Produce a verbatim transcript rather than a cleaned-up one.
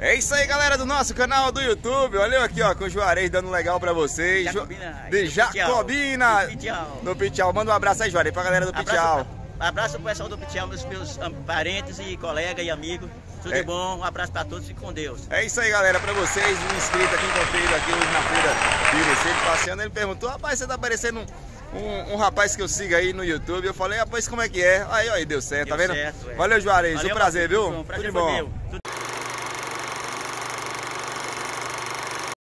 É isso aí, galera do nosso canal do YouTube. Olha eu aqui, ó, com o Juarez dando legal pra vocês. Jacobina, de Jacobina. No Pitial. No Pitial. Manda um abraço aí, Juarez, pra galera do Pitial. Abraço, abraço pro pessoal do Pitial, meus, meus parentes e colegas e amigos. Tudo é. de bom, um abraço pra todos e com Deus. É isso aí, galera, pra vocês. Um inscrito aqui, encontrei ele aqui hoje na feira de Irecê, ele passeando. Ele perguntou, rapaz, você tá parecendo um, um, um rapaz que eu sigo aí no YouTube. Eu falei, rapaz, como é que é? Aí, aí, deu certo, Deu tá vendo? Certo, é. Valeu, Juarez. Valeu, um prazer, viu? Um prazer Tudo de bom. foi meu.